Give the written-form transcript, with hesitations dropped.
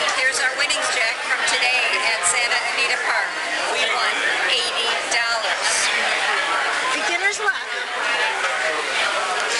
Here's our winnings, Jack, from today at Santa Anita Park. We won $80. Beginner's luck.